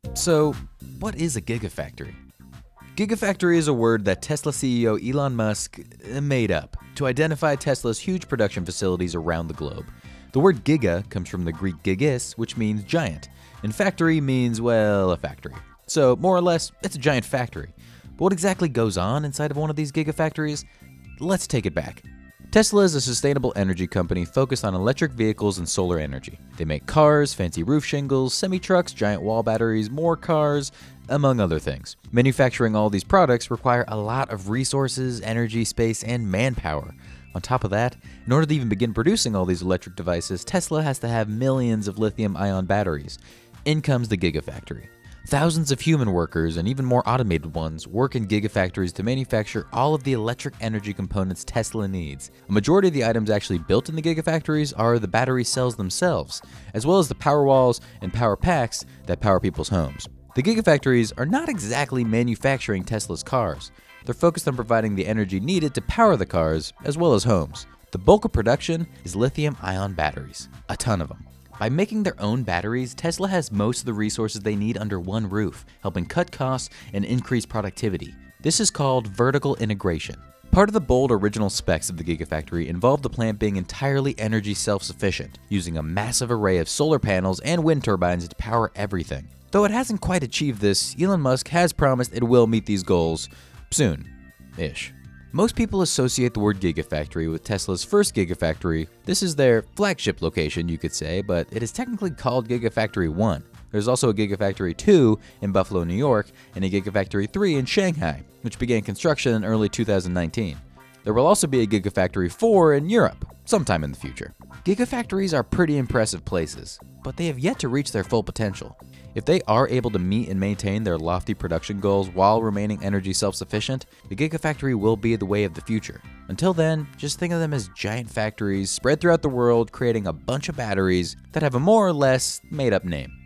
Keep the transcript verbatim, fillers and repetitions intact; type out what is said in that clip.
So, what is a gigafactory? Gigafactory is a word that Tesla C E O Elon Musk made up to identify Tesla's huge production facilities around the globe. The word giga comes from the Greek gigis, which means giant, and factory means, well, a factory. So, more or less, it's a giant factory. But what exactly goes on inside of one of these gigafactories? Let's take it back. Tesla is a sustainable energy company focused on electric vehicles and solar energy. They make cars, fancy roof shingles, semi-trucks, giant wall batteries, more cars, among other things. Manufacturing all these products require a lot of resources, energy, space, and manpower. On top of that, in order to even begin producing all these electric devices, Tesla has to have millions of lithium-ion batteries. In comes the Gigafactory. Thousands of human workers, and even more automated ones, work in gigafactories to manufacture all of the electric energy components Tesla needs. A majority of the items actually built in the gigafactories are the battery cells themselves, as well as the power walls and power packs that power people's homes. The gigafactories are not exactly manufacturing Tesla's cars. They're focused on providing the energy needed to power the cars, as well as homes. The bulk of production is lithium-ion batteries, a ton of them. By making their own batteries, Tesla has most of the resources they need under one roof, helping cut costs and increase productivity. This is called vertical integration. Part of the bold original specs of the Gigafactory involved the plant being entirely energy self-sufficient, using a massive array of solar panels and wind turbines to power everything. Though it hasn't quite achieved this, Elon Musk has promised it will meet these goals soon-ish. Most people associate the word Gigafactory with Tesla's first Gigafactory. This is their flagship location, you could say, but it is technically called Gigafactory one. There's also a Gigafactory two in Buffalo, New York, and a Gigafactory three in Shanghai, which began construction in early two thousand nineteen. There will also be a Gigafactory four in Europe, sometime in the future. Gigafactories are pretty impressive places, but they have yet to reach their full potential. If they are able to meet and maintain their lofty production goals while remaining energy self-sufficient, the Gigafactory will be the way of the future. Until then, just think of them as giant factories spread throughout the world, creating a bunch of batteries that have a more or less made-up name.